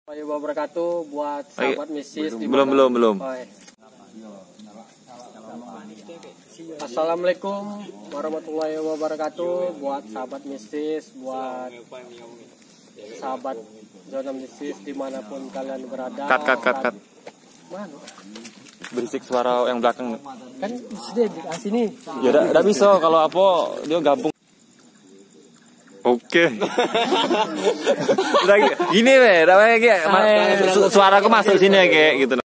Warahmatullahi wabarakatuh buat sahabat misis belum. Assalamualaikum warahmatullahi wabarakatuh buat sahabat misis, buat sahabat zona misis dimanapun kalian berada. Cut. Mana? Berisik suara yang belakang. Kan sudah di sini. Ya udah bisa kalau apa dia gabung. Oke. Udah gini weh, suaraku masuk sini ya kayak gitu.